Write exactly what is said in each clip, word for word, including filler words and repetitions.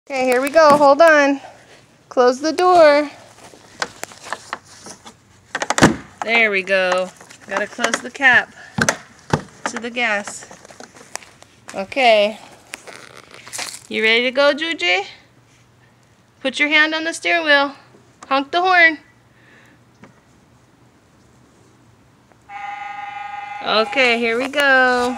Okay, here we go. Hold on. Close the door. There we go. Gotta close the cap to the gas. Okay. You ready to go, Juji? Put your hand on the steering wheel. Honk the horn. Okay, here we go.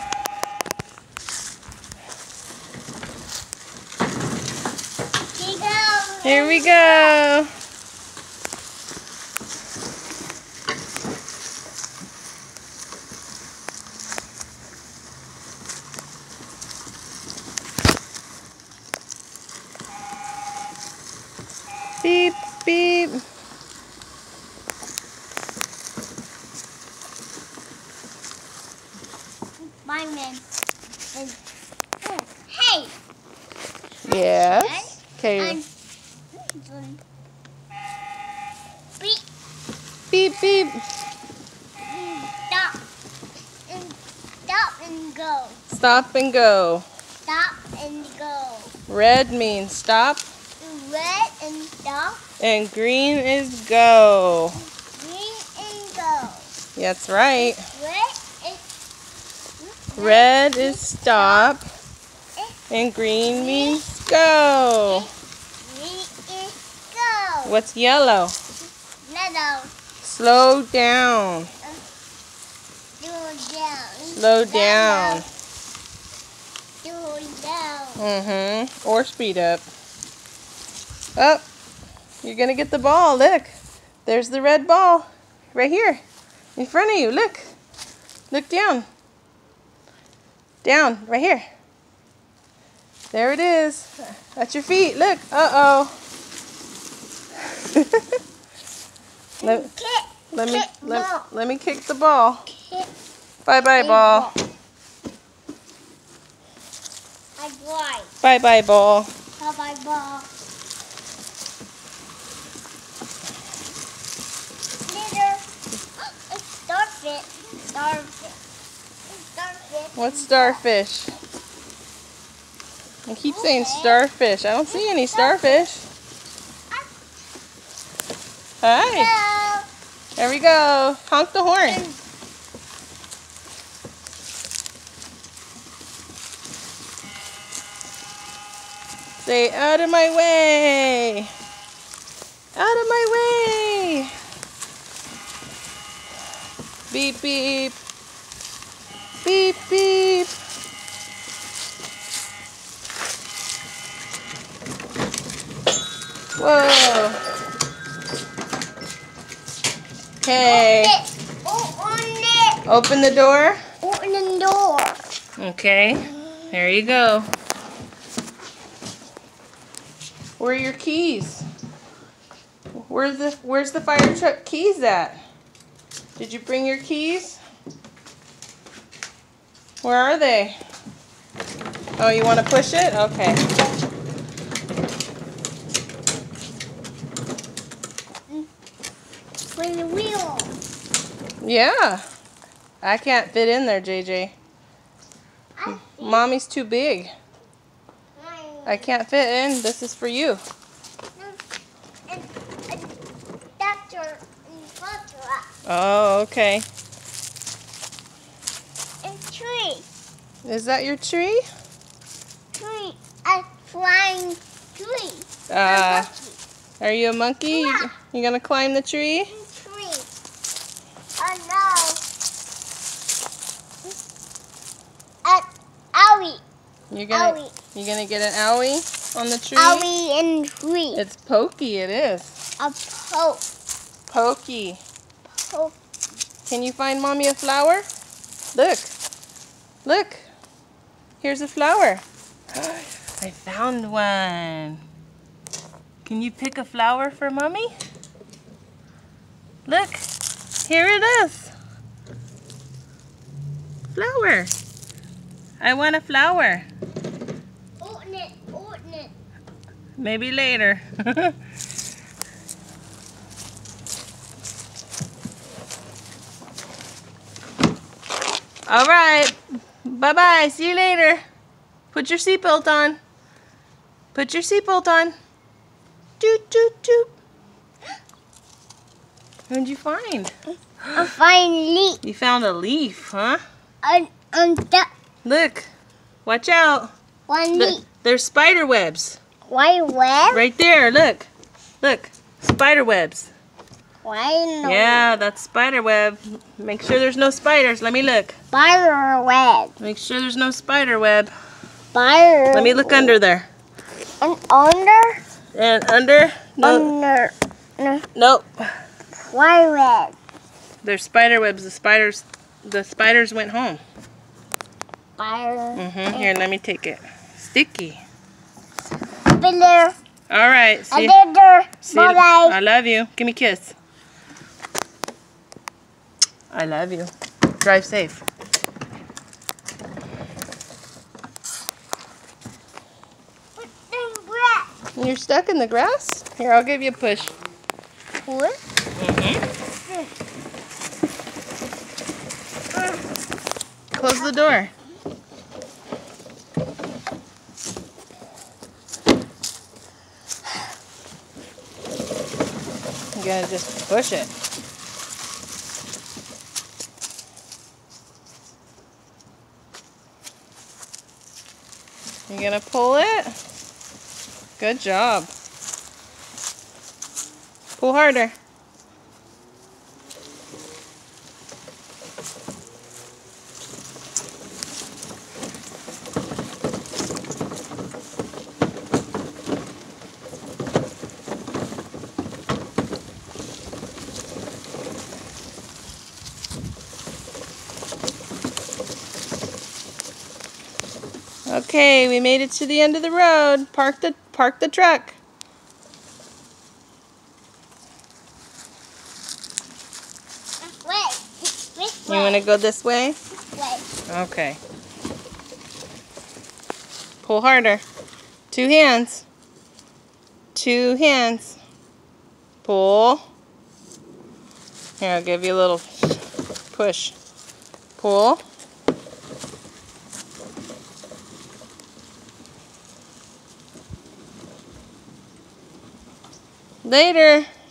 Here we go. Beep, beep. My man. Hey. Yes. Okay. Beep. Beep, beep. Stop. And stop and go. Stop and go. Stop and go. Red means stop. Red and stop. And green is go. Green and go. That's right. Red is Red is stop. And green means go. Green is go. What's yellow? Yellow. Slow down. Slow down. Slow down. Slow down. Mm-hmm. Or speed up. Up. You're gonna get the ball. Look. There's the red ball. Right here. In front of you. Look. Look down. Down. Right here. There it is. At your feet. Look. Uh-oh. let, let me let, let me kick the ball. Bye-bye, ball. Bye-bye. Bye-bye, ball. Bye-bye, ball. Later. It's starfish. Starfish. Starfish. What's starfish? I keep saying starfish. I don't see any starfish. Hi. Hello. There we go. Honk the horn. Say, out of my way. Out of my way. Beep, beep. Beep, beep. Whoa. Okay. Open it. Open the door. Open the door. Okay. There you go. Where are your keys? Where's the Where's the fire truck keys at? Did you bring your keys? Where are they? Oh, you want to push it? Okay. With the wheel. Yeah. I can't fit in there, J J. Mommy's too big. I can't fit in. This is for you. And, and that's your firetruck. Oh, okay. And tree. Is that your tree? Tree. A flying tree. Uh, A are you a monkey? Yeah. You gonna climb the tree? tree. Oh no. An owie. You're gonna Owie. you're gonna get an owie on the tree? Owie and tree. It's pokey, it is. A poke. Pokey. Poke. Can you find Mommy a flower? Look. Look. Here's a flower. I found one. Can you pick a flower for Mommy? Look. Here it is. Flower. I want a flower. Open it. Open it. Maybe later. All right. Bye-bye. See you later. Put your seatbelt on. Put your seatbelt on. Doot, doot, doot. What'd you find? I find leaf. You found a leaf, huh? On, on that Look. Watch out. one The- leaf. there's spider webs. Why web? Right there, look. Look. Spider webs. Why no? Yeah, that's spider web. Make sure there's no spiders. Let me look. Spider web. Make sure there's no spider web. Spider. Let me look under there. And under? And under? No. Under. No. Nope. Why web? There's spider webs. The spiders the spiders went home. Spider. Mm-hmm. Here, let me take it. Sticky. Spider. All right. See, Spider. see you- Bye. I love you. Give me a kiss. I love you. Drive safe. You're stuck in the grass? Here, I'll give you a push. What? Mm-hmm. Close the door. You gotta just push it. You gonna pull it? Good job. Pull harder. Okay, we made it to the end of the road. Park the park the truck. Wait. This You want to go this way? way. Okay. Pull harder. Two hands. Two hands. Pull. Here, I'll give you a little push. Pull. Later.